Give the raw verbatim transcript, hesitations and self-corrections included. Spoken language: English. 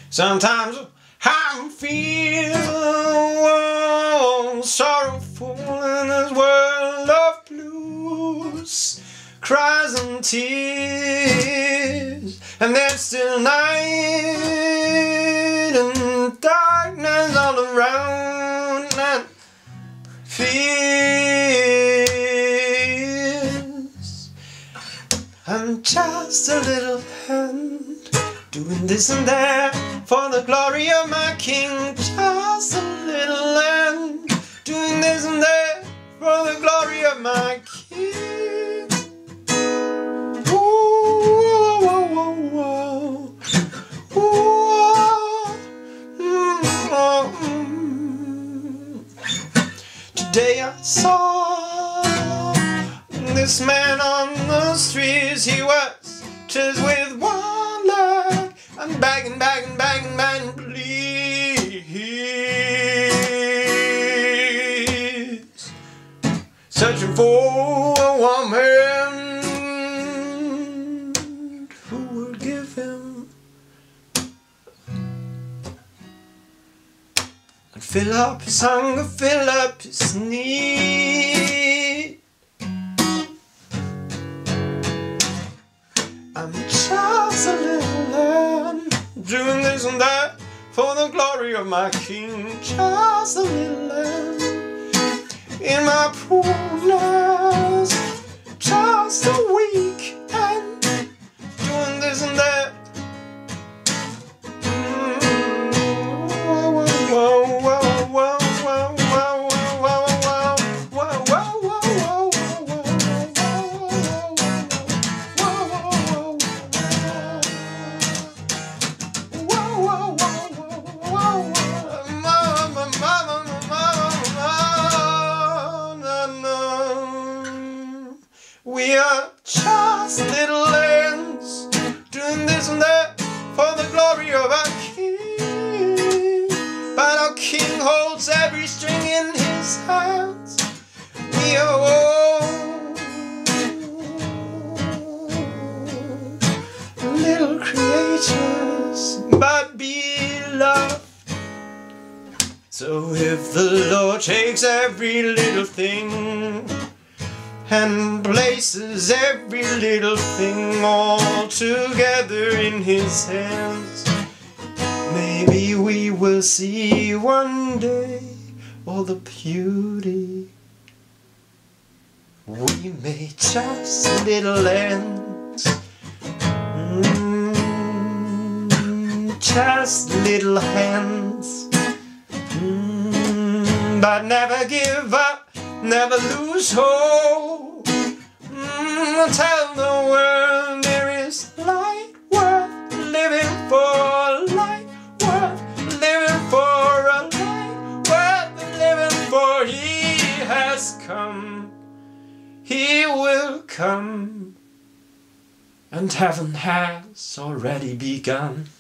Sometimes I feel sorrowful in this world of blues, cries and tears, and there's still night and darkness all around, and fears. I'm just a little hand doing this and that for the glory of my King. Just a little lamb doing this and that for the glory of my King. Ooh, whoa, whoa, whoa. Ooh, mm, oh, mm. Today I saw this man on the streets. He was just with one leg and begging, begging, begging, begging, please, searching for a woman who would give him and fill up his hunger, fill up his need. I'm just a little lamb doing this and that for the glory of my King. Just a little lamb in my poorness, just a week and doing this and that. We are just little lambs doing this and that for the glory of our King. But our King holds every string in his hands. We are all little creatures, but beloved. So if the Lord takes every little thing and places every little thing all together in his hands, maybe we will see one day all the beauty we made. Just little lambs, mm, just little hands, mm, but never give up, never lose hope. Mm, tell the world there is light worth living for, light worth living for, a light worth living for. He has come, he will come, and heaven has already begun.